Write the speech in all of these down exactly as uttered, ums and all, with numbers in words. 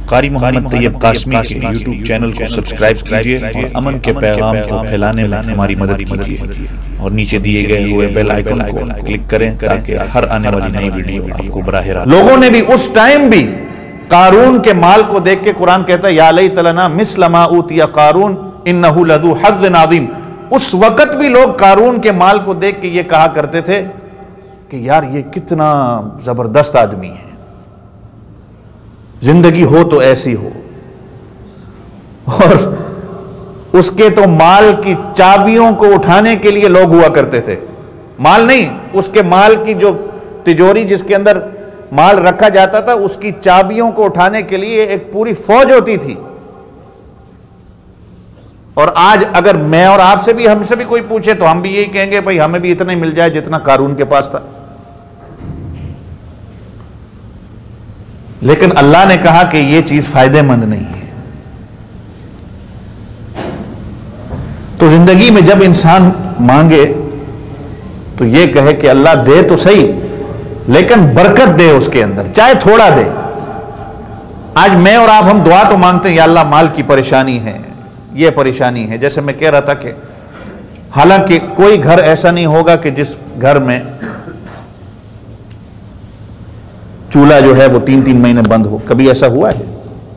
قاری محمد طیب قاسمی کے YouTube channel کو سبسکرائب کیجئے اور امن کے پیغام کو پھیلانے میں ہماری مدد کیجئے اور نیچے دیے گئے ہوئے بیل آئیکن کو کلک کریں تاکہ ہر آنے والی نئی ویڈیو آپ کو براہ راست۔ لوگوں نے بھی اس ٹائم بھی قارون کے مال کو دیکھ کے قرآن کہتا ہے یا لیت لنا مثل ما اوتی قارون انہ لذو حظ عظیم، اس وقت بھی لوگ قارون کے مال کو دیکھ کے یہ کہا کرتے تھے کہ یار یہ کتنا زبردست آدمی ہے، زندگی ہو تو ایسی ہو، اور اس کے تو مال کی چابیوں کو اٹھانے کے لیے لوگ ہوا کرتے تھے، مال نہیں، اس کے مال کی جو تجوری جس کے اندر مال رکھا جاتا تھا اس کی چابیوں کو اٹھانے کے لیے ایک پوری فوج ہوتی تھی۔ اور آج اگر میں اور آپ سے بھی ہم سے بھی کوئی پوچھے تو ہم بھی یہی کہیں گے بھائی ہمیں بھی اتنا ہی مل جائے جتنا قارون کے پاس تھا، لیکن اللہ نے کہا کہ یہ چیز فائدہ مند نہیں ہے۔ تو زندگی میں جب انسان مانگے تو یہ کہے کہ اللہ دے تو صحیح لیکن برکت دے اس کے اندر، چاہے تھوڑا دے۔ آج میں اور آپ ہم دعا تو مانگتے ہیں یا اللہ مال کی پریشانی ہے، یہ پریشانی ہے، جیسے میں کہہ رہا تھا کہ حالانکہ کوئی گھر ایسا نہیں ہوگا کہ جس گھر میں چولہا جو ہے وہ تین تین مہینے بند ہو، کبھی ایسا ہوا ہے؟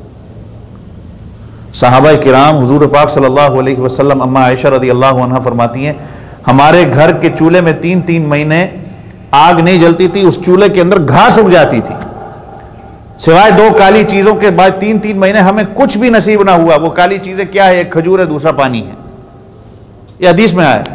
صحابہ کرام حضور پاک صلی اللہ علیہ وسلم اما عائشہ رضی اللہ عنہ فرماتی ہیں ہمارے گھر کے چولہے میں تین تین مہینے آگ نہیں جلتی تھی، اس چولہے کے اندر گھاس اگ جاتی تھی، سوائے دو کالی چیزوں کے بعد تین تین مہینے ہمیں کچھ بھی نصیب نہ ہوا۔ وہ کالی چیزیں کیا ہے؟ ایک کھجور ہے، دوسرا پانی ہے، یہ حدیث میں آیا۔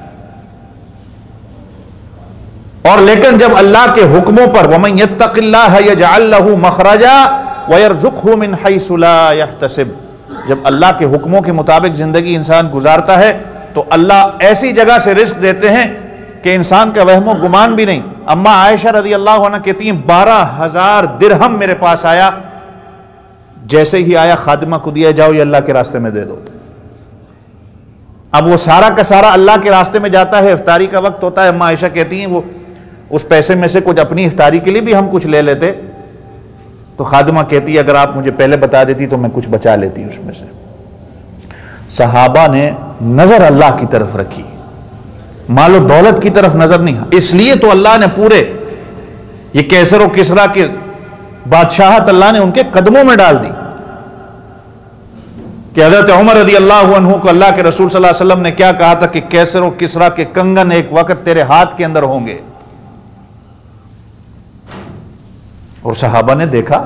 اور لیکن جب اللہ کے حکموں پر وَمَن يَتَّقِ اللَّهَ يَجْعَلْ لَهُ مَخْرَجًا وَيَرْزُقْهُ مِنْ حَيْثُ لَا يَحْتَسِبُ، جب اللہ کے حکموں کے مطابق زندگی انسان گزارتا ہے تو اللہ ایسی جگہ سے رزق دیتے ہیں کہ انسان کا وہم و گمان بھی نہیں۔ اما عائشہ رضی اللہ عنہ کہتی ہیں بارہ ہزار درہم میرے پاس آیا، جیسے ہی آیا خادمہ کو دیا جاؤ یہ اللہ کے راستے میں دے دو۔ اب وہ سارا کا سارا اللہ کے راستے میں جاتا ہے، افطاری کا وقت ہوتا ہے، اما عائشہ کہتی ہیں وہ اس پیسے میں سے کچھ اپنی افطاری کے لیے بھی ہم کچھ لے لیتے، تو خادمہ کہتی ہے اگر آپ مجھے پہلے بتا دیتی تو میں کچھ بچا لیتی اس میں سے۔ صحابہ نے نظر اللہ کی طرف رکھی، مال و دولت کی طرف نظر نہیں، اس لیے تو اللہ نے پورے یہ کیسر و کسرا کے بادشاہت اللہ نے ان کے قدموں میں ڈال دی کہ حضرت عمر رضی اللہ عنہ کو اللہ کے رسول صلی اللہ علیہ وسلم نے کیا کہا تھا کہ کیسر و کسرا کے کنگن ایک وقت تیرے ہاتھ کے اندر ہوں گے، اور صحابہ نے دیکھا۔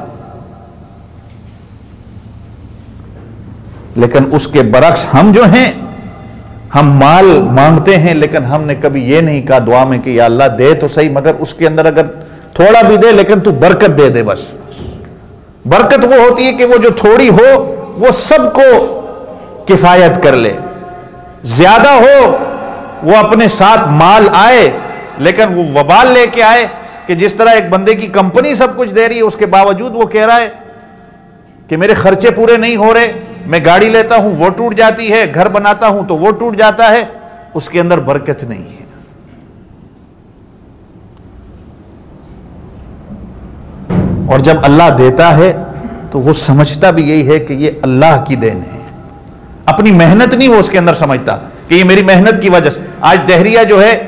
لیکن اس کے برعکس ہم جو ہیں ہم مال مانگتے ہیں لیکن ہم نے کبھی یہ نہیں کہا دعا میں کہ یا اللہ دے تو صحیح مگر اس کے اندر اگر تھوڑا بھی دے لیکن تو برکت دے دے۔ بس برکت وہ ہوتی ہے کہ وہ جو تھوڑی ہو وہ سب کو کفایت کر لے، زیادہ ہو وہ اپنے ساتھ مال آئے لیکن وہ وبال لے کے آئے، کہ جس طرح ایک بندے کی کمپنی سب کچھ دے رہی ہے اس کے باوجود وہ کہہ رہا ہے کہ میرے خرچے پورے نہیں ہو رہے، میں گاڑی لیتا ہوں وہ ٹوٹ جاتی ہے، گھر بناتا ہوں تو وہ ٹوٹ جاتا ہے، اس کے اندر برکت نہیں ہے۔ اور جب اللہ دیتا ہے تو وہ سمجھتا بھی یہی ہے کہ یہ اللہ کی دین ہے، اپنی محنت نہیں وہ اس کے اندر سمجھتا کہ یہ میری محنت کی وجہ سے۔ آج دہریہ جو ہے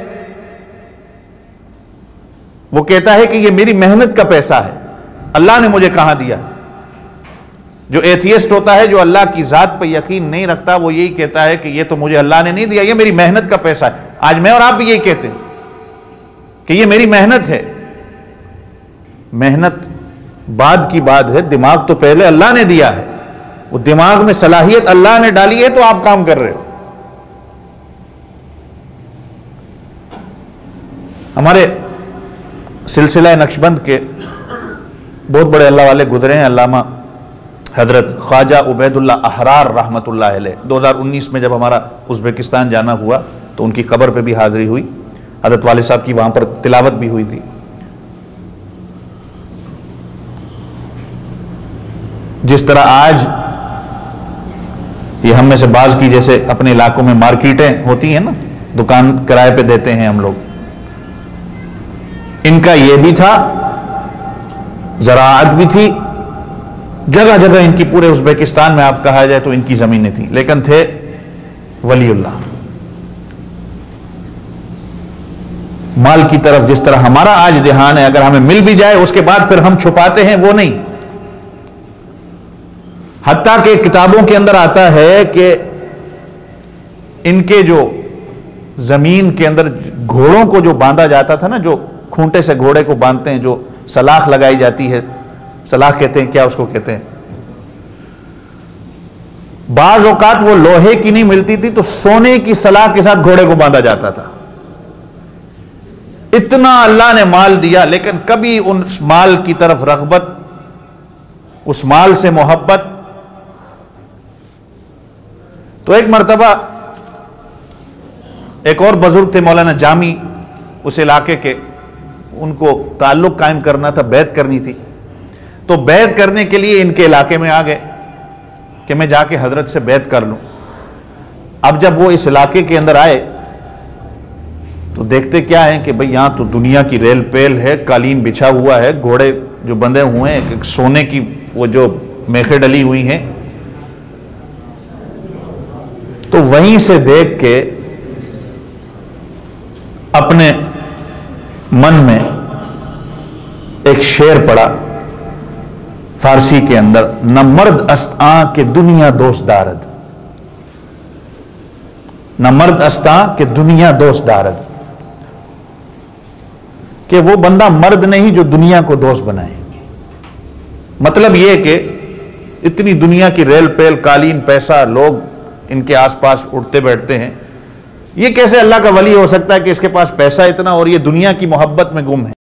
وہ کہتا ہے کہ یہ میری محنت کا پیسہ ہے، اللہ نے مجھے کہاں دیا۔ جو ایتھیسٹ ہوتا ہے جو اللہ کی ذات پہ یقین نہیں رکھتا وہ یہی کہتا ہے کہ یہ تو مجھے اللہ نے نہیں دیا، یہ میری محنت کا پیسہ ہے۔ آج میں اور آپ بھی یہی کہتے ہیں کہ یہ میری محنت ہے۔ محنت بعد کی بات ہے، دماغ تو پہلے اللہ نے دیا ہے، وہ دماغ میں صلاحیت اللہ نے ڈالی ہے تو آپ کام کر رہے ہو۔ ہمارے سلسلہ نقشبند کے بہت بڑے اللہ والے گزرے ہیں، علامہ حضرت خواجہ عبید اللہ احرار رحمۃ اللہ علیہ۔ دو ہزار انیس میں جب ہمارا ازبکستان جانا ہوا تو ان کی قبر پہ بھی حاضری ہوئی، حضرت والد صاحب کی وہاں پر تلاوت بھی ہوئی تھی۔ جس طرح آج یہ ہم میں سے بعض کی جیسے اپنے علاقوں میں مارکیٹیں ہوتی ہیں نا، دکان کرائے پہ دیتے ہیں ہم لوگ، ان کا یہ بھی تھا، زراعت بھی تھی، جگہ جگہ ان کی پورے ازبیکستان میں آپ کہا جائے تو ان کی زمینیں تھیں، لیکن تھے ولی اللہ۔ مال کی طرف جس طرح ہمارا آج دھیان ہے، اگر ہمیں مل بھی جائے اس کے بعد پھر ہم چھپاتے ہیں، وہ نہیں۔ حتیٰ کہ کتابوں کے اندر آتا ہے کہ ان کے جو زمین کے اندر گھوڑوں کو جو باندھا جاتا تھا نا، جو کھونٹے سے گھوڑے کو باندھتے ہیں، جو سلاخ لگائی جاتی ہے، سلاخ کہتے ہیں، کیا اس کو کہتے ہیں، بعض اوقات وہ لوہے کی نہیں ملتی تھی تو سونے کی سلاخ کے ساتھ گھوڑے کو باندھا جاتا تھا۔ اتنا اللہ نے مال دیا، لیکن کبھی اس مال کی طرف رغبت، اس مال سے محبت۔ تو ایک مرتبہ ایک اور بزرگ تھے مولانا جامی، اس علاقے کے، ان کو تعلق قائم کرنا تھا، بیعت کرنی تھی، تو بیعت کرنے کے لیے ان کے علاقے میں آ گئے کہ میں جا کے حضرت سے بیعت کر لوں۔ اب جب وہ اس علاقے کے اندر آئے تو دیکھتے کیا ہیں کہ بھئی یہاں تو دنیا کی ریل پیل ہے، قالین بچھا ہوا ہے، گھوڑے جو بندھے ہوئے ہیں، ایک سونے کی وہ جو میخیں ڈلی ہوئی ہیں۔ تو وہیں سے دیکھ کے اپنے من میں ایک شعر پڑا فارسی کے اندر، نہ مرد است آں کہ دنیا دوست دارد، نہ مرد است آں کہ دنیا دوست دارد، کہ وہ بندہ مرد نہیں جو دنیا کو دوست بنائے۔ مطلب یہ کہ اتنی دنیا کی ریل پیل، قالین، پیسہ، لوگ ان کے آس پاس اٹھتے بیٹھتے ہیں، یہ کیسے اللہ کا ولی ہو سکتا ہے کہ اس کے پاس پیسہ اتنا اور یہ دنیا کی محبت میں گم ہے؟